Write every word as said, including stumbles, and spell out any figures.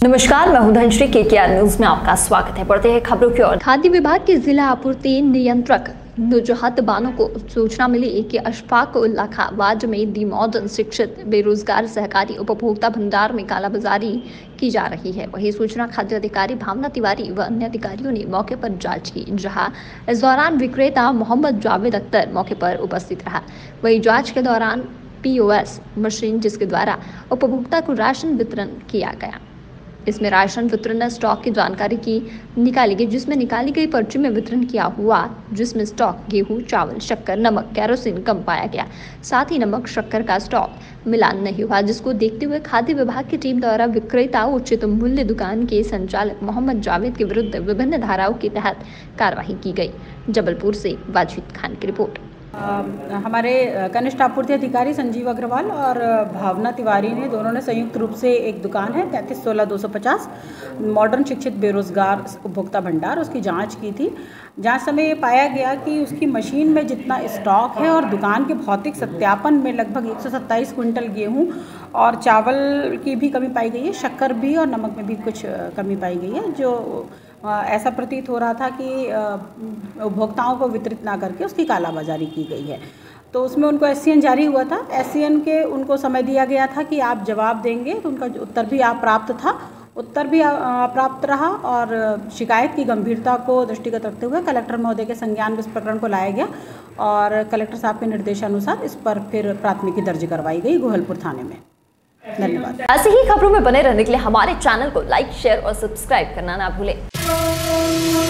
नमस्कार, मैं हूं धनश्री। केकेआर न्यूज में आपका स्वागत है। बढ़ते हैं खबरों की ओर। खाद्य विभाग के जिला आपूर्ति नियंत्रक नुजहत बानो को सूचना मिली कि अशफाक उल्लाह खां वार्ड में दी मॉडर्न शिक्षित बेरोजगार सहकारी उपभोक्ता भंडार में कालाबाजारी की जा रही है। वही सूचना खाद्य अधिकारी भावना तिवारी व अन्य अधिकारियों ने मौके पर जांच की, जहां इस दौरान विक्रेता मोहम्मद जावेद अख्तर मौके पर उपस्थित रहा। वही जांच के दौरान पीओएस मशीन जिसके द्वारा उपभोक्ता को राशन वितरण किया गया, इसमें राशन वितरण स्टॉक की जानकारी की निकाली गई, जिसमें निकाली गई पर्ची में वितरण किया हुआ, जिसमें स्टॉक गेहूं, चावल, शक्कर, नमक, केरोसिन कम पाया गया। साथ ही नमक शक्कर का स्टॉक मिलान नहीं हुआ, जिसको देखते हुए खाद्य विभाग की टीम द्वारा विक्रेता उचित मूल्य दुकान के संचालक मोहम्मद जावेद के विरुद्ध विभिन्न धाराओं के तहत कार्रवाई की गई। जबलपुर से वाजिद खान की रिपोर्ट। आ, हमारे कनिष्ठ आपूर्ति अधिकारी संजीव अग्रवाल और भावना तिवारी ने दोनों ने संयुक्त रूप से एक दुकान है तैंतीस सोलह दो सौ पचास मॉडर्न शिक्षित बेरोजगार उपभोक्ता भंडार, उसकी जांच की थी। जांच समय ये पाया गया कि उसकी मशीन में जितना स्टॉक है और दुकान के भौतिक सत्यापन में लगभग एक सौ सत्ताईस क्विंटल गेहूँ और चावल की भी कमी पाई गई है, शक्कर भी और नमक में भी कुछ कमी पाई गई है, जो ऐसा प्रतीत हो रहा था कि उपभोक्ताओं को वितरित ना करके उसकी कालाबाजारी की गई है। तो उसमें उनको एससीएन जारी हुआ था। एससीएन के उनको समय दिया गया था कि आप जवाब देंगे, तो उनका उत्तर भी आप प्राप्त था, उत्तर भी प्राप्त रहा और शिकायत की गंभीरता को दृष्टिगत रखते हुए कलेक्टर महोदय के संज्ञान में इस प्रकरण को लाया गया और कलेक्टर साहब के निर्देशानुसार इस पर फिर प्राथमिकी दर्ज करवाई गई गोहलपुर थाने में। धन्यवाद। ऐसे ही खबरों में बने रहने के लिए हमारे चैनल को लाइक, शेयर और सब्सक्राइब करना ना भूलें।